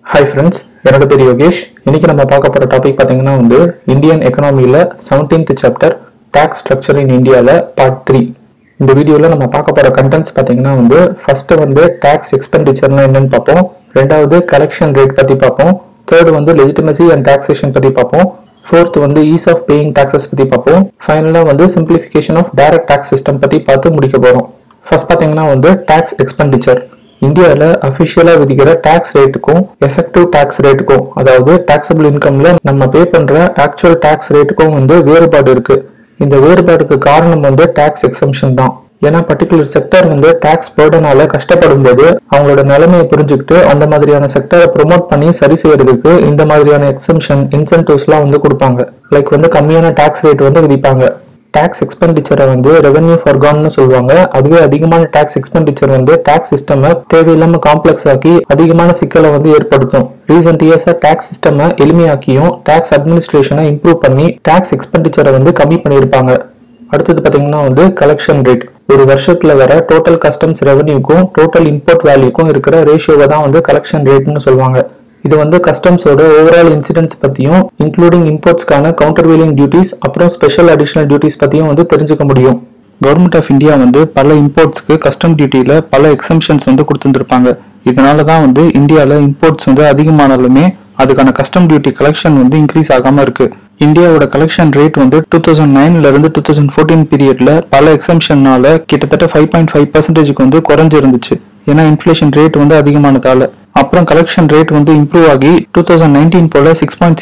Hi friends, என்னோட பேர் யோகேஷ். இன்னைக்கு நம்ம பார்க்க போற டாபிக் பாத்தீங்கன்னா இந்தியன் எகனாமில 17th chapter tax structure in இந்தியால பார்ட் 3. இந்த வீடியோல நம்ம பார்க்க போற கண்டென்ட்ஸ் பாத்தீங்கன்னா ஃபர்ஸ்ட் டாக்ஸ் எக்ஸ்பெண்டிச்சர்னா என்னன்னு பார்ப்போம். ரெண்டாவது கலெக்ஷன் ரேட் பத்தி பார்ப்போம். தேர்ட் லெஜிட்டிமசி அண்ட் டாக்ஸேஷன் பத்தி பார்ப்போம். Fourth ease of paying taxes பத்தி பார்ப்போம். ஃபைனலா simplification of direct tax system பத்தி பார்த்து முடிக்க போறோம். ஃபர்ஸ்ட் பாத்தீங்கன்னா டாக்ஸ் எக்ஸ்பெண்டிச்சர். இந்தியாவில் அஃபிஷியலாக விதிக்கிற டாக்ஸ் ரேட்டுக்கும் எஃபெக்டிவ் டாக்ஸ் ரேட்டுக்கும், அதாவது டாக்ஸபிள் இன்கம்ல நம்ம பே பண்ற ஆக்சுவல் டாக்ஸ் ரேட்டுக்கும் வேறுபாடு இருக்கு. இந்த வேறுபாடுக்கு காரணம் டாக்ஸ் எக்ஸம்ஷன் தான். ஏன்னா பர்டிகுலர் செக்டர் டாக்ஸ் பர்டனால கஷ்டப்படும் போது அவங்களோட நிலைமையை புரிஞ்சுக்கிட்டு அந்த மாதிரியான செக்டரை ப்ரொமோட் பண்ணி சரி செய்யறதுக்கு இந்த மாதிரியான எக்ஸம்ஷன் இன்சென்டிவ்ஸ்லாம் கொடுப்பாங்க. லைக் கம்மியான டாக்ஸ் ரேட் விதிப்பாங்க. டாக்ஸ் எக்ஸ்பெண்டிச்சரை ரெவென்யூ ஃபார்கான்னு சொல்லுவாங்க. அதுவே அதிகமான டாக்ஸ் எக்ஸ்பெண்டிச்சர் டாக்ஸ் சிஸ்டம் தேவையில்லாம காம்ப்ளெக்ஸ் ஆக்கி அதிகமான சிக்கலை ஏற்படுத்தும். ரீசெண்ட் இயர்ஸா டாக்ஸ் சிஸ்டம் எளிமையாக்கியும் டாக்ஸ் அட்மினிஸ்ட்ரேஷனை இம்ப்ரூவ் பண்ணி டாக்ஸ் எக்ஸ்பெண்டிச்சரை கம்மி பண்ணியிருப்பாங்க. அடுத்தது பாத்தீங்கன்னா கலெக்ஷன் ரேட். ஒரு வருஷத்துல வர டோட்டல் கஸ்டம்ஸ் ரெவென்யூக்கும் டோட்டல் இம்போர்ட் வேல்யூக்கும் இருக்கிற ரேஷியோவை தான் கலெக்ஷன் ரேட்னு சொல்லுவாங்க. இது கஸ்டம்ஸோட ஓவரால் இன்சிடென்ட்ஸ் பத்தியும் இன்க்ளூடிங் இம்போர்ட்ஸ்க்கான கவுண்டர்வீலிங் டியூட்டிஸ் அப்புறம் ஸ்பெஷல் அடிஷனல் டியூட்டிஸ் பத்தியும் தெரிஞ்சுக்க முடியும். கவர்மெண்ட் ஆஃப் இந்தியா பல இம்போர்ட்ஸ்க்கு கஸ்டம் டியூட்டியில பல எக்ஸம்ஷன்ஸ் கொடுத்துருப்பாங்க. இதனாலதான் இந்தியால இம்போர்ட்ஸ் அதிகமானாலுமே அதுக்கான கஸ்டம் டியூட்டி கலெக்ஷன் இன்க்ரீஸ் ஆகாம இருக்கு. இந்தியாவோட கலெக்ஷன் ரேட் 2009ல இருந்து 2014 பீரியட்ல பல எக்ஸம்ஷன்னால கிட்டத்தட்ட 5.5% குறைஞ்சு இருந்துச்சு. ஏன்னா இன்ஃபிளேஷன் ரேட் அதிகமானதால. அப்புறம் கலெக்ஷன் ரேட் இம்ப்ரூவ் ஆகி 2019 போல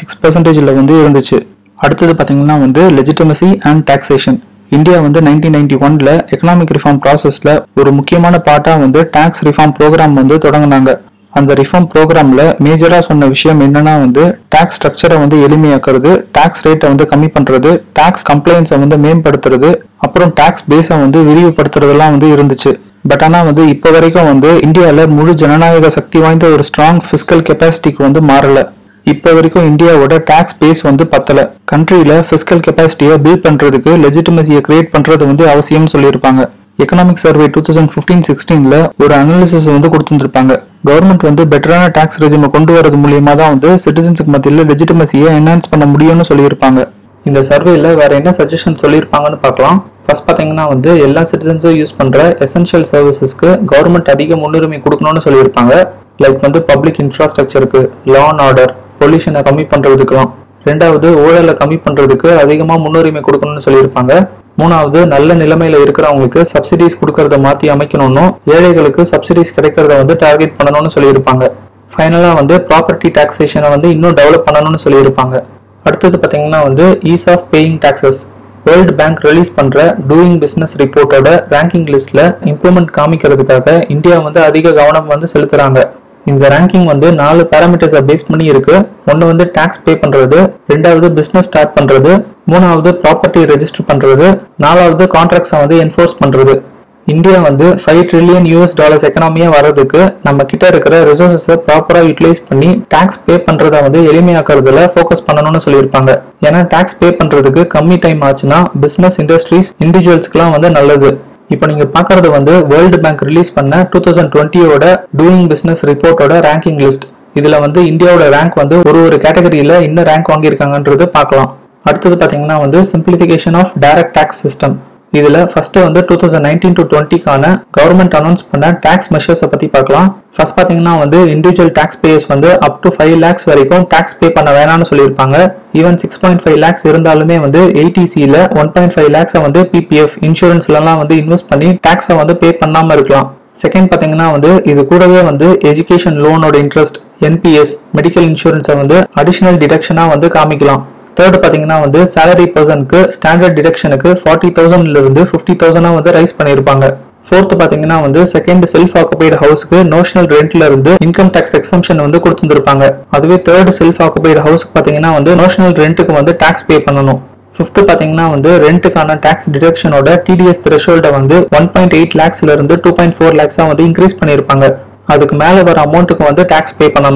6.6%ல இருந்துச்சு. அடுத்தது பாத்தீங்கன்னா லெஜிட்டிமசி அண்ட் டாக்ஸேஷன். இந்தியா 1991ல எக்கனாமிக் ரிஃபார்ம் ப்ராசஸ்ல ஒரு முக்கியமான பார்ட்டா டாக்ஸ் ரிஃபார்ம் ப்ரோக்ராம் தொடங்கினாங்க. அந்த ரிஃபார்ம் ப்ரோக்ராம்ல மேஜரா சொன்ன விஷயம் என்னன்னா டாக்ஸ் ஸ்ட்ரக்சரை எளிமையாக்குறது, டாக்ஸ் ரேட்டை கம்மி பண்றது, டாக்ஸ் கம்ப்ளைன்ஸை மேம்படுத்துறது, அப்புறம் டாக்ஸ் பேஸை விரிவுபடுத்துறதெல்லாம் இருந்துச்சு. பட் ஆனா இப்ப வரைக்கும் இந்தியால முழு ஜனநாயக சக்தி வாய்ந்த ஒரு ஸ்ட்ராங் பிஸ்கல் கெப்பாசிட்டிக்கு மாறல. இப்ப வரைக்கும் இந்தியாவோட டாக்ஸ் பேஸ் பத்தல. கண்ட்ரியில பிஸ்கல் கெப்பாசிட்டியை பில்ட் பண்றதுக்கு லெஜிட்டிமசியை கிரியேட் பண்றது அவசியம் சொல்லியிருப்பாங்க. எக்கனாமிக் சர்வே 2015-16ல ஒரு அனாலிசிஸ் கொடுத்துருப்பாங்க. கவர்மெண்ட் பெட்டரான டாக்ஸ் ரெஜிமை கொண்டு வரது மூலியமா தான் சிட்டிசன்ஸுக்கு மத்தியில லெஜிட்டிமசியை என்ஹான்ஸ் பண்ண முடியும்னு சொல்லியிருப்பாங்க. இந்த சர்வேல வேற என்ன சஜஷன் சொல்லியிருப்பாங்கன்னு பார்க்கலாம். ஃபர்ஸ்ட் பாத்தீங்கன்னா எல்லா சிட்டிசன்ஸும் யூஸ் பண்ற எசென்ஷியல் சர்வீசஸ்க்கு கவர்மெண்ட் அதிக முன்னுரிமை கொடுக்கணும்னு சொல்லியிருப்பாங்க. லைக் பப்ளிக் இன்ஃப்ராஸ்ட்ரக்சருக்கு, லா அண்ட் ஆர்டர், பொல்யூஷனை கம்மி பண்றதுக்குலாம். ரெண்டாவது ஊழலை கம்மி பண்றதுக்கு அதிகமா முன்னுரிமை கொடுக்கணும்னு சொல்லியிருப்பாங்க. மூணாவது நல்ல நிலைமையில இருக்கிறவங்களுக்கு சப்சிடிஸ் கொடுக்கறத மாத்தி அமைக்கணும்னு, ஏழைகளுக்கு சப்சிடிஸ் கிடைக்கிறத டார்கெட் பண்ணணும்னு சொல்லியிருப்பாங்க. ஃபைனலா ப்ராப்பர்ட்டி டாக்ஸேஷனை இன்னும் டெவலப் பண்ணணும்னு சொல்லியிருப்பாங்க. அடுத்தது பாத்தீங்கன்னா ease of paying taxes. World bank release பண்ற டூயிங் பிசினஸ் ரிப்போர்ட்டோட ரேங்கிங் லிஸ்ட்ல இம்ப்ரூவ்மெண்ட் காமிக்கிறதுக்காக இந்தியா அதிக கவனம் செலுத்துறாங்க. இந்த ரேங்கிங் 4 பேராமீட்டர்ஸை பேஸ் பண்ணி இருக்கு. ஒன்னு டாக்ஸ் பே பண்றது, ரெண்டாவது பிசினஸ் ஸ்டார்ட் பண்றது, மூணாவது ப்ராப்பர்ட்டி ரெஜிஸ்டர் பண்றது, நாலாவது கான்ட்ராக்ட்ஸை என்ஃபோர்ஸ் பண்றது. இந்தியா $5 trillion எக்கனாமியா வர்றதுக்கு நம்ம கிட்ட இருக்கிற ரிசோர்ஸஸை ப்ராப்பரா யூட்டிலைஸ் பண்ணி டாக்ஸ் பே பண்றத எளிமையாக்குறதுல ஃபோக்கஸ் பண்ணணும்னு சொல்லியிருப்பாங்க. ஏன்னா டாக்ஸ் பே பண்றதுக்கு கம்மி டைம் ஆச்சுன்னா பிசினஸ், இண்டஸ்ட்ரீஸ், இண்டிவிஜுவல்ஸ்க்குலாம் நல்லது. இப்போ நீங்க பாக்குறது வேர்ல்டு பேங்க் ரிலீஸ் பண்ண 2020யோட டூயிங் பிசினஸ் ரிப்போர்ட்டோட ரேங்கிங் லிஸ்ட். இதுல இந்தியாவோட ரேங்க் ஒரு கேட்டகரியில என்ன ரேங்க் வாங்கியிருக்காங்கன்றது பார்க்கலாம். அடுத்தது பாத்தீங்கன்னா simplification of direct tax system. இதுல ஃபர்ஸ்ட் 2019-20க்கான கவர்மெண்ட் அனௌன்ஸ் பண்ண டாக்ஸ் மெஷர்ஸை பத்தி பார்க்கலாம். ஃபர்ஸ்ட் பாத்தீங்கன்னா individual tax payers up to 5 lakhs வரைக்கும் டாக்ஸ் பே பண்ண வேணாம்னு சொல்லியிருப்பாங்க. ஈவன் 6.5 lakhs இருந்தாலுமே ATCல 1.5 lakhs PPF இன்சூரன்ஸ்லாம் இன்வெஸ்ட் பண்ணி டாக்ஸை பே பண்ணாம இருக்கலாம். செகண்ட் பாத்தீங்கன்னா இது கூடவே எஜுகேஷன் லோனோட இன்ட்ரெஸ்ட், NPS, மெடிக்கல் இன்சூரன்ஸை அடிஷனல் டிடக்ஷனா காமிக்கலாம். தேர்ட் பாத்தீங்கன்னா சேலரி பர்சனுக்கு ஸ்டாண்டர்ட் டிடக்ஷனுக்கு 40,000ல இருந்து 50,000 ரைஸ் பண்ணிருப்பாங்க. ஃபோர்த் பாத்தீங்கன்னா செகண்ட் செல்ஃப் ஆக்குபைடு ஹவுஸ்க்கு நோஷனல் ரெண்ட்ல இருந்து இன்கம் டாக்ஸ் எக்ஸம்ஷன் கொடுத்துருப்பாங்க. அதுவே தேர்ட் செல்ஃப் ஆக்குபைடு ஹவுஸ்க்கு பாத்தீங்கன்னா நோஷனல் ரெண்ட்டுக்கு டாக்ஸ் பே பண்ணணும். ஃபிஃப்த் பாத்தீங்கன்னா ரெண்ட்டுக்கான டாக்ஸ் டிடக்ஷனோட TDS த்ரெஷோல்டை 1.8 lakhsல இருந்து 2.4 lakhs இன்க்ரீஸ் பண்ணிருப்பாங்க. அதுக்கு மேல வர அமௌண்ட்டுக்கு டாக்ஸ் பே பண்ணணும்.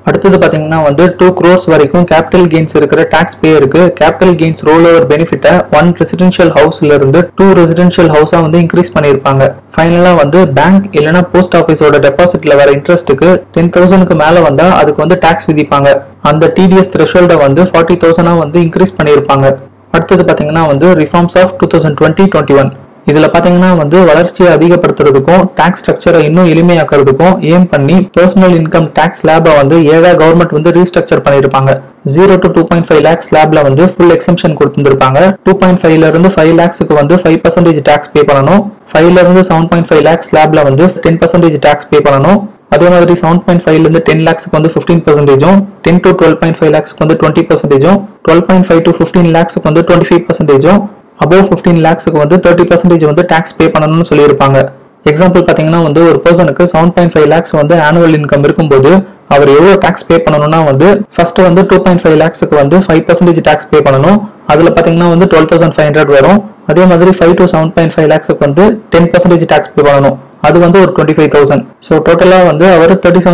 அடுத்தது பாத்தீங்கன்னா வந்து 2 crores வரைக்கும் கேபிட்டல் கெயின்ஸ் இருக்கிற டாக்ஸ் பேயருக்கு கேபிட்டல் கெயின்ஸ் ரோல் ஓவர் பெனிஃபிட்டை 1 ரெசிடென்ஷியல் ஹவுஸ்ல இருந்து 2 ரெசிடென்ஷியல் ஹவுஸா வந்து இன்க்ரீஸ் பண்ணிருப்பாங்க. ஃபைனலா வந்து பேங்க் இல்லனா போஸ்ட் ஆபீஸோட டெபாசிட்ல வர இன்ட்ரெஸ்ட்டுக்கு 10,000க்கு மேல வந்தா அதுக்கு வந்து டாக்ஸ் விதிப்பாங்க. அந்த டிடிஎஸ் த்ரெஷோல்ட வந்து 40,000 வந்து இன்க்ரீஸ் பண்ணிருப்பாங்க. அடுத்தது பாத்தீங்கன்னா வந்து ரிஃபார்ம்ஸ் ஆஃப் 2020-21. இதுல பாத்தீங்கன்னா வந்து வளர்ச்சியை அதிகப்படுத்துறதுக்கும் டாக்ஸ் ஸ்ட்ரக்சரை இன்னும் எளிமையாக்குறதுக்கும் ஏம் பண்ணி பர்சனல் இன்கம் டாக்ஸ் ஸ்லாபை வந்து ஏழா கவர்மெண்ட் வந்து ரீஸ்ட்ரக்சர் பண்ணிருப்பாங்க. 0 to 2.5 lakh ஸ்லாப்ல வந்து ஃபுல் எக்ஸம்ஷன் கொடுத்திருப்பாங்க. 2.5ல இருந்து 5 lakhsக்கு வந்து 5% டாக்ஸ் பே பண்ணணும். 5ல இருந்து 7.5 lakh ஸ்லாப்ல வந்து 10% டாக்ஸ் பே பண்ணணும். அதே மாதிரி 7.5ல இருந்து 10 lakhsக்கு வந்து 15%, 10 to 12.5 lakhsக்கு வந்து 20%, 12.5 to 15 lakhsக்கு வந்து 25%, above 15 lakhsக்கு வந்து 30% வந்து டாக்ஸ் பே பண்ணணும்னு சொல்லியிருப்பாங்க. எக்ஸாம்பிள் பாத்தீங்கன்னா வந்து ஒரு பர்சனுக்கு 7.5 lakhs வந்து ஆனுவல் இன்கம் இருக்கும்போது அவர் எவ்வளவு டாக்ஸ் பே பண்ணணும்னா வந்து ஃபர்ஸ்ட் வந்து 2.5 lakhsக்கு வந்து 5% டாக்ஸ் பே பண்ணணும். அதுல பாத்தீங்கன்னா வந்து 12,500 வரும். அதே மாதிரி 5 to 7.5 lakhsக்கு வந்து 10% டாக்ஸ் பே பண்ணணும். அது வந்து ஒரு 25,000. ஸோ டோட்டலா வந்து அவர்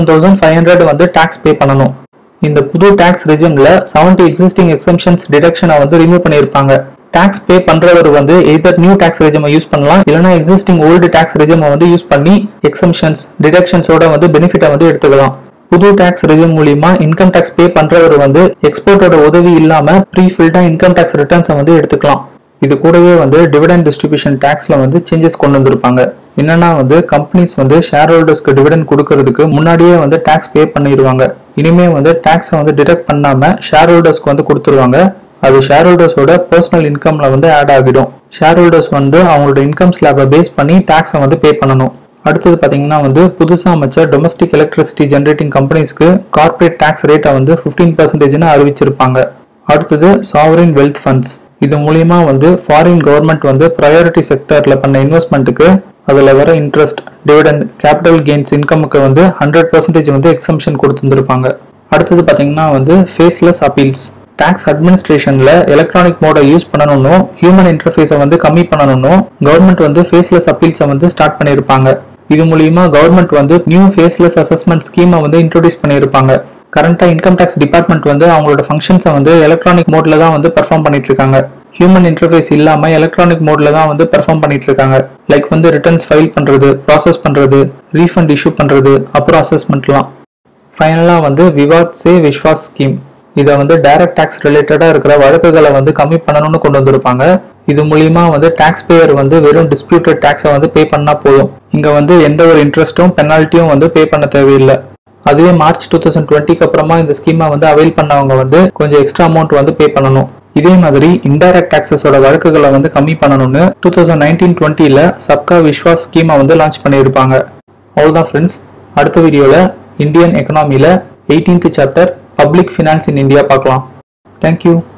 37,500 வந்து டாக்ஸ் பே பண்ணணும். இந்த புது டாக்ஸ் ரெஜிம்ல 70 எக்ஸிஸ்டிங் எக்ஸம்ஷன்ஸ் டிடக்ஷனை வந்து ரிமூவ் பண்ணியிருப்பாங்க. டாக்ஸ் பே பண்றவர் வந்து எய்தர் நியூ டாக்ஸ் ரெஜிமை யூஸ் பண்ணலாம் இல்லனா எக்ஸிஸ்டிங் ஓல்டு டாக்ஸ் ரெஜிமை வந்து யூஸ் பண்ணி எக்ஸம்ஷன்ஸ் டிடக்ஷன்ஸோட வந்து பெனிஃபிட்டை வந்து எடுத்துக்கலாம். புது டாக்ஸ் ரெஜிம் மூலியமா இன்கம் டாக்ஸ் பே பண்றவர் வந்து எக்ஸ்போர்ட்டோட உதவி இல்லாம ப்ரீ ஃபில்டா இன்கம் டாக்ஸ் ரிட்டர்ன்ஸை வந்து எடுத்துக்கலாம். இது கூடவே வந்து டிவிடெண்ட் டிஸ்ட்ரிபியூஷன் டாக்ஸ்ல வந்து சேஞ்சஸ் கொண்டு வந்திருப்பாங்க. என்னன்னா வந்து கம்பெனிஸ் வந்து ஷேர் ஹோல்டர்ஸ்க்கு டிவிடெண்ட் கொடுக்கறதுக்கு முன்னாடியே வந்து டாக்ஸ் பே பண்ணிடுவாங்க. இனிமே வந்து டாக்ஸை வந்து டிடக்ட் பண்ணாம ஷேர் ஹோல்டர்ஸ்க்கு வந்து கொடுத்துருவாங்க. அது ஷேர் ஹோல்டர்ஸோட பர்சனல் இன்கம்ல வந்து ஆட் ஆகிடும். ஷேர் ஹோல்டர்ஸ் வந்து அவங்களோட இன்கம் ஸ்லாபை பேஸ் பண்ணி டாக்ஸை வந்து பே பண்ணணும். அடுத்தது பாத்தீங்கன்னா வந்து புதுசா அமைச்ச டொமஸ்டிக் எலக்ட்ரிசிட்டி ஜெனரேட்டிங் கம்பெனிஸ்க்கு கார்பரேட் டாக்ஸ் ரேட்டை வந்து 15% அறிவிச்சிருப்பாங்க. அடுத்தது சாவரின் வெல்த் ஃபண்ட்ஸ். இது மூலியமா வந்து ஃபாரின் கவர்மெண்ட் வந்து ப்ரையாரிட்டி செக்டர்ல பண்ண இன்வெஸ்ட்மெண்ட்டுக்கு அதுல வர இன்ட்ரெஸ்ட், டிவிடெண்ட், கேபிட்டல் கெயின்ஸ் இன்கமுக்கு வந்து 100% வந்து எக்ஸம்ஷன் கொடுத்துருப்பாங்க. அடுத்தது பாத்தீங்கன்னா வந்து ஃபேஸ்லெஸ் அப்பீல்ஸ். டாக்ஸ் அட்மினிஸ்ட்ரேஷன்ல எலக்ட்ரானிக் மோடை யூஸ் பண்ணணும்னு ஹியூமன் இன்டர்ஃபேஸை வந்து கம்மி பண்ணணும்னு கவர்மெண்ட் வந்து ஃபேஸ்லெஸ் அப்பீல்ஸை வந்து ஸ்டார்ட் பண்ணியிருப்பாங்க. இது மூலியமா கவர்மெண்ட் வந்து நியூ ஃபேஸ்லெஸ் அசஸ்மெண்ட் ஸ்கீமை வந்து இன்ட்ரோடியூஸ் பண்ணியிருப்பாங்க. கரண்டா இன்கம் டாக்ஸ் டிபார்ட்மெண்ட் வந்து அவங்களோட ஃபங்க்ஷன்ஸை வந்து எலக்ட்ரானிக் மோட்ல தான் வந்து பெர்ஃபார்ம் பண்ணிட்டு இருக்காங்க. ஹியூமன் இன்டர்ஃபேஸ் இல்லாம எலக்ட்ரானிக் மோட்ல தான் வந்து பெர்ஃபார்ம் பண்ணிட்டு இருக்காங்க. லைக் வந்து ரிட்டர்ன்ஸ் ஃபைல் பண்றது, ப்ராசஸ் பண்றது, ரீஃபண்ட் இஷ்யூ பண்றது, அப்புறம் அசஸ்மெண்ட்லாம். ஃபைனலா வந்து விவாத் சே விஸ்வாஸ் ஸ்கீம். இதை வந்து டைரக்ட் டாக்ஸ் ரிலேட்டடா இருக்கிற வழக்குகளை வந்து கம்மி பண்ணணும்னு கொண்டு வந்திருப்பாங்க. இது மூலியமா வந்து டாக்ஸ் பேயர் வந்து வெறும் டிஸ்பியூட்டட் டாக்ஸை வந்து பே பண்ணா போதும். இங்க வந்து எந்த ஒரு இன்ட்ரெஸ்ட்டும் பெனால்ட்டியும் வந்து பே பண்ண தேவையில்லை. அதுவே மார்ச் 2020க்கு அப்புறமா இந்த ஸ்கீமை வந்து அவைல் பண்ணவங்க வந்து கொஞ்சம் எக்ஸ்ட்ரா அமௌண்ட் வந்து பே பண்ணணும். இதே மாதிரி இன்டைரக்ட் டாக்ஸஸோட வழக்குகளை வந்து கம்மி பண்ணணும்னு 2019-20ல சப்கா விஸ்வாஸ் ஸ்கீமை வந்து லான்ச் பண்ணியிருப்பாங்க. அவ்வளோதான் ஃப்ரெண்ட்ஸ். அடுத்த வீடியோல இந்தியன் எக்கனாமியில 18th chapter public finance in India பார்க்கலாம். தேங்க்யூ.